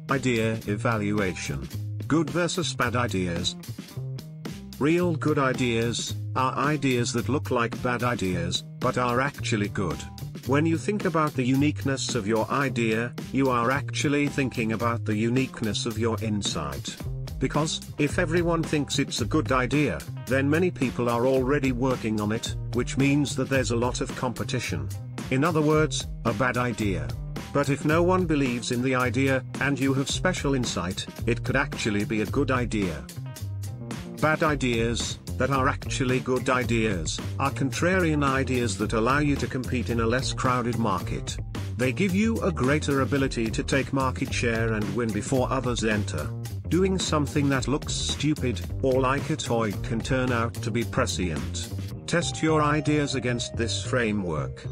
Idea evaluation. Good versus bad ideas. Real good ideas are ideas that look like bad ideas, but are actually good. When you think about the uniqueness of your idea, you are actually thinking about the uniqueness of your insight. Because, if everyone thinks it's a good idea, then many people are already working on it, which means that there's a lot of competition. In other words, a bad idea. But if no one believes in the idea, and you have special insight, it could actually be a good idea. Bad ideas, that are actually good ideas, are contrarian ideas that allow you to compete in a less crowded market. They give you a greater ability to take market share and win before others enter. Doing something that looks stupid, or like a toy, can turn out to be prescient. Test your ideas against this framework.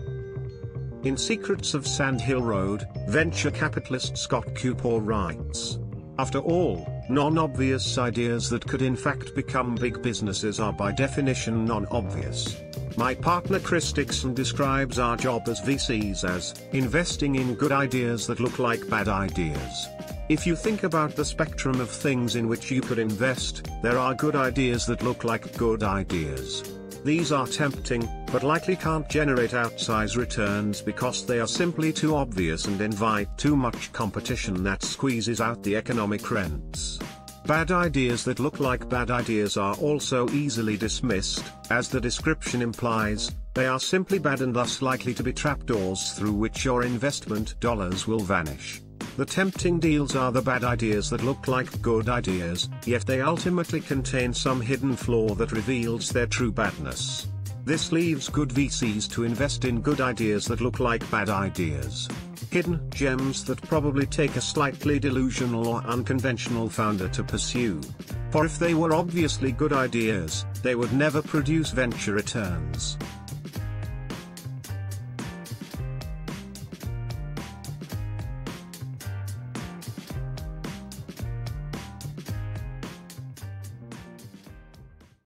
In Secrets of Sand Hill Road, venture capitalist Scott Cupor writes, "After all, non-obvious ideas that could in fact become big businesses are by definition non-obvious. My partner Chris Dixon describes our job as VCs as investing in good ideas that look like bad ideas. If you think about the spectrum of things in which you could invest, there are good ideas that look like good ideas. These are tempting, but likely can't generate outsized returns because they are simply too obvious and invite too much competition that squeezes out the economic rents. Bad ideas that look like bad ideas are also easily dismissed, as the description implies. They are simply bad and thus likely to be trapdoors through which your investment dollars will vanish. The tempting deals are the bad ideas that look like good ideas, yet they ultimately contain some hidden flaw that reveals their true badness. This leaves good VCs to invest in good ideas that look like bad ideas. Hidden gems that probably take a slightly delusional or unconventional founder to pursue. For if they were obviously good ideas, they would never produce venture returns.